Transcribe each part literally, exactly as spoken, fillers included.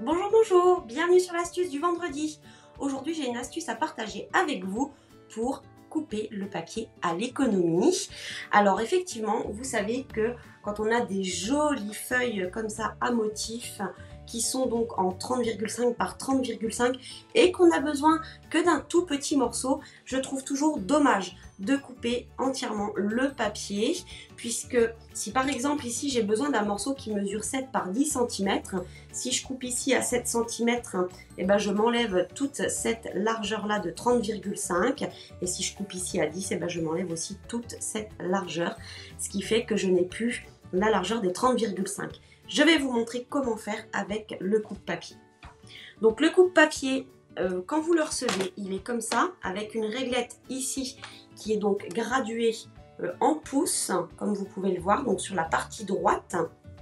Bonjour, bonjour, bienvenue sur l'astuce du vendredi. Aujourd'hui, j'ai une astuce à partager avec vous pour couper le papier à l'économie. Alors effectivement, vous savez que quand on a des jolies feuilles comme ça à motifs, qui sont donc en trente virgule cinq par trente virgule cinq et qu'on a besoin que d'un tout petit morceau, je trouve toujours dommage de couper entièrement le papier, puisque si par exemple ici j'ai besoin d'un morceau qui mesure sept par dix centimètres, si je coupe ici à sept centimètres, et ben je m'enlève toute cette largeur là de trente virgule cinq, et si je coupe ici à dix, et ben je m'enlève aussi toute cette largeur, ce qui fait que je n'ai plus la largeur des trente virgule cinq. Je vais vous montrer comment faire avec le coupe-papier. Donc le coupe-papier, euh, quand vous le recevez, il est comme ça, avec une réglette ici qui est donc graduée euh, en pouces, comme vous pouvez le voir, donc sur la partie droite.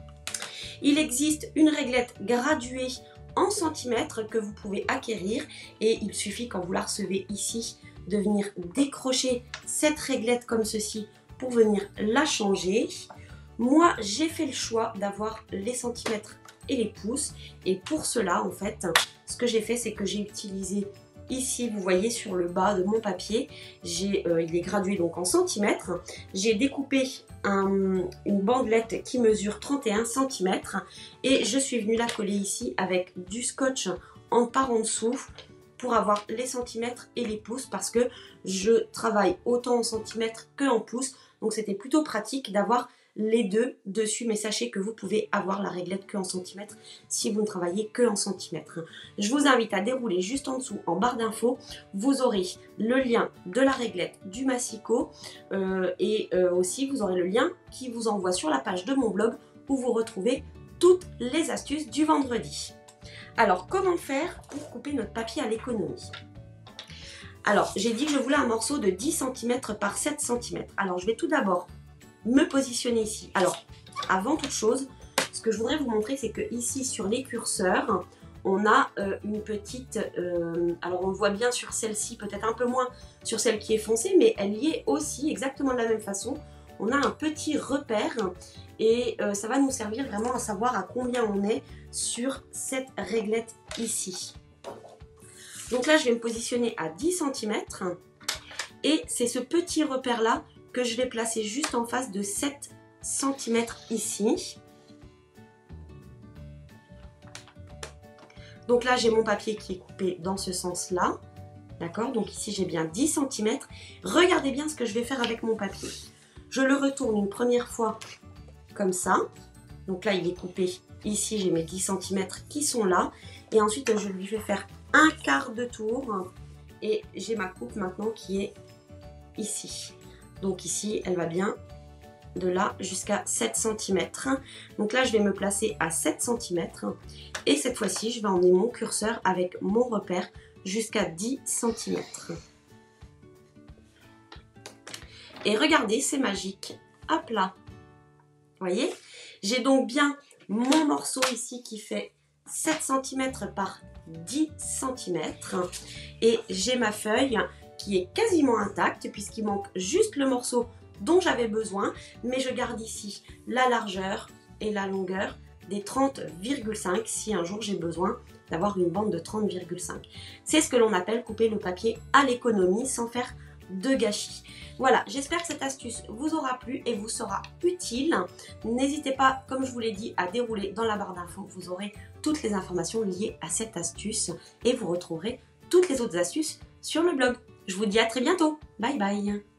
Il existe une réglette graduée en centimètres que vous pouvez acquérir et il suffit quand vous la recevez ici de venir décrocher cette réglette comme ceci pour venir la changer. Moi, j'ai fait le choix d'avoir les centimètres et les pouces. Et pour cela, en fait, ce que j'ai fait, c'est que j'ai utilisé ici, vous voyez, sur le bas de mon papier, j'ai, euh, il est gradué donc en centimètres. J'ai découpé un, une bandelette qui mesure trente et un centimètres. Et je suis venue la coller ici avec du scotch en par en dessous pour avoir les centimètres et les pouces parce que je travaille autant en centimètres que en pouces. Donc, c'était plutôt pratique d'avoir les deux dessus, mais sachez que vous pouvez avoir la réglette que en centimètres si vous ne travaillez que en centimètres. Je vous invite à dérouler juste en dessous en barre d'infos, vous aurez le lien de la réglette du massicot euh, et euh, aussi vous aurez le lien qui vous envoie sur la page de mon blog où vous retrouvez toutes les astuces du vendredi. Alors comment faire pour couper notre papier à l'économie? Alors j'ai dit que je voulais un morceau de dix centimètres par sept centimètres. Alors je vais tout d'abord me positionner ici. Alors, avant toute chose, ce que je voudrais vous montrer, c'est que ici sur les curseurs, on a euh, une petite, euh, alors on le voit bien sur celle-ci, peut-être un peu moins sur celle qui est foncée, mais elle y est aussi exactement de la même façon. On a un petit repère et euh, ça va nous servir vraiment à savoir à combien on est sur cette réglette ici. Donc là, je vais me positionner à dix centimètres et c'est ce petit repère-là que je vais placer juste en face de sept centimètres ici. Donc là, j'ai mon papier qui est coupé dans ce sens-là. D'accord? Donc ici, j'ai bien dix centimètres. Regardez bien ce que je vais faire avec mon papier. Je le retourne une première fois comme ça. Donc là, il est coupé. Ici, j'ai mes dix centimètres qui sont là. Et ensuite, je lui fais faire un quart de tour. Et j'ai ma coupe maintenant qui est ici. Donc ici, elle va bien de là jusqu'à sept centimètres. Donc là, je vais me placer à sept centimètres. Et cette fois-ci, je vais emmener mon curseur avec mon repère jusqu'à dix centimètres. Et regardez, c'est magique. Hop là. Vous voyez? J'ai donc bien mon morceau ici qui fait sept centimètres par dix centimètres. Et j'ai ma feuille qui est quasiment intacte puisqu'il manque juste le morceau dont j'avais besoin, mais je garde ici la largeur et la longueur des trente virgule cinq si un jour j'ai besoin d'avoir une bande de trente virgule cinq. C'est ce que l'on appelle couper le papier à l'économie sans faire de gâchis. Voilà, j'espère que cette astuce vous aura plu et vous sera utile. N'hésitez pas, comme je vous l'ai dit, à dérouler dans la barre d'infos. Vous aurez toutes les informations liées à cette astuce et vous retrouverez toutes les autres astuces sur le blog. Je vous dis à très bientôt. Bye bye.